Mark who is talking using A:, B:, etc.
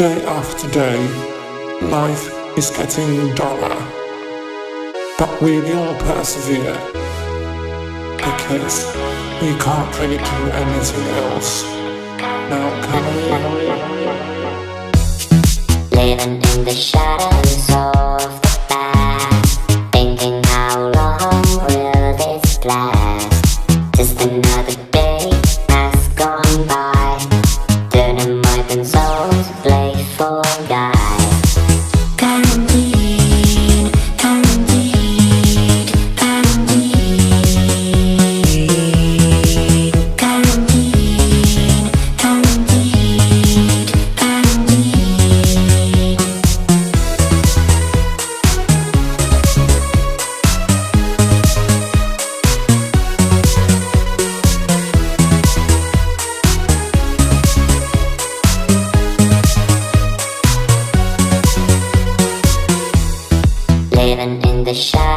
A: Day after day, life is getting duller, but we will persevere, because we can't really do anything else. Now can we?
B: Living in the shadows of the past, thinking how long will this last? Just another day has gone by, turning my consoles playful guide. Guaranteed, guaranteed, guaranteed, guaranteed, guaranteed, guaranteed. Living in the shadows